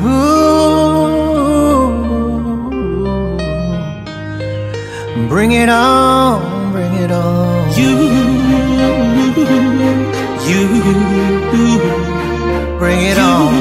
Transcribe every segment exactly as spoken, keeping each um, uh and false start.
Ooh, bring it on, bring it on. You, you, bring it on.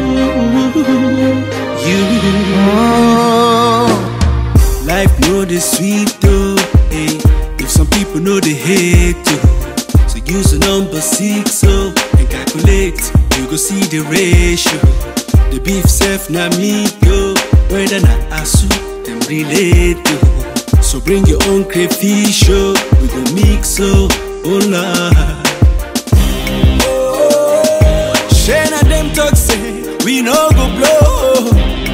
You, Oh. life know the sweet though. Hey, if some people know the hate too. So use the number six so and calculate. You go see the ratio. The beef self na meat yo. Whether na asu them relate to. So bring your own crayfish yo. We go mix so oh la. Shane and them talk say we no go blow.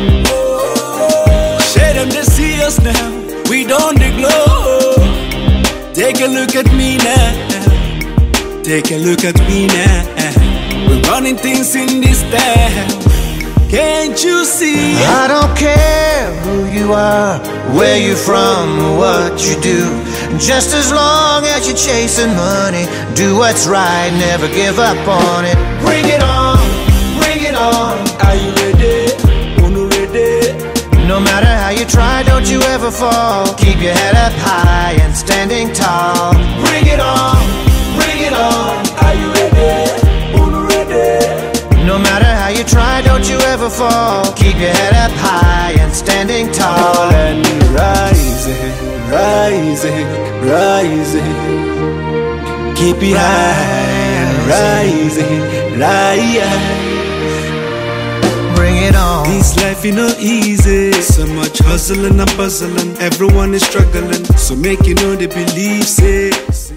Share them they see us now. We don't dey glow. Take a look at me now. Take a look at me now. We're running things in this town. Can't you see? I don't care who you are, where you're from, or what you do. Just as long as you're chasing money, do what's right, never give up on it. Bring it on, bring it on. Are you ready? Unu ready? No matter how you try, don't you ever fall. Keep your head up high and standing tall. Bring it on, bring it on. Are you ready? Unu ready? No matter how you try, don't you ever fall. Keep your head up high and standing tall. And rising, rising, rising. Keep it high, rising, rising. Bring it on. This life is not easy. So much hustling and puzzling. Everyone is struggling. So make you know they believe it.